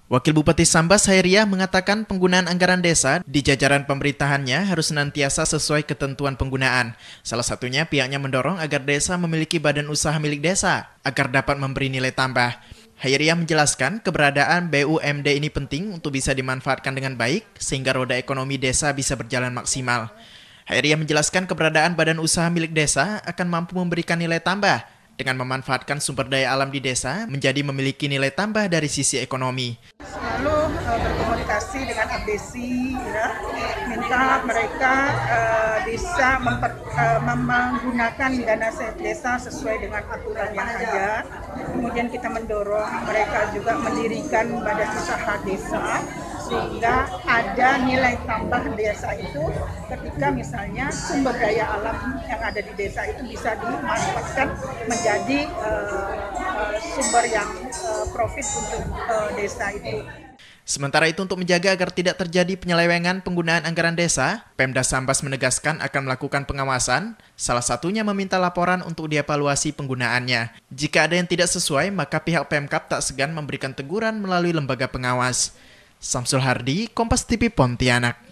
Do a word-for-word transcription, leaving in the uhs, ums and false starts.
Wakil Bupati Sambas Hairiah mengatakan penggunaan anggaran desa di jajaran pemerintahannya harus senantiasa sesuai ketentuan penggunaan. Salah satunya pihaknya mendorong agar desa memiliki badan usaha milik desa agar dapat memberi nilai tambah. Hairiah menjelaskan keberadaan B U M D ini penting untuk bisa dimanfaatkan dengan baik sehingga roda ekonomi desa bisa berjalan maksimal. Hairiah menjelaskan keberadaan badan usaha milik desa akan mampu memberikan nilai tambah dengan memanfaatkan sumber daya alam di desa menjadi memiliki nilai tambah dari sisi ekonomi. Selalu uh, berkomunikasi dengan abdesi, ya, minta mereka uh, bisa memper, uh, menggunakan dana desa sesuai dengan aturan yang ada. Kemudian kita mendorong mereka juga mendirikan badan usaha desa sehingga ada nilai tambah desa itu ketika misalnya sumber daya alam yang ada di desa itu bisa dimanfaatkan menjadi uh, uh, sumber yang uh, profit untuk uh, desa itu. Sementara itu untuk menjaga agar tidak terjadi penyelewengan penggunaan anggaran desa, Pemda Sambas menegaskan akan melakukan pengawasan, salah satunya meminta laporan untuk dievaluasi penggunaannya. Jika ada yang tidak sesuai, maka pihak Pemkab tak segan memberikan teguran melalui lembaga pengawas. Samsul Hardi, Kompas T V Pontianak.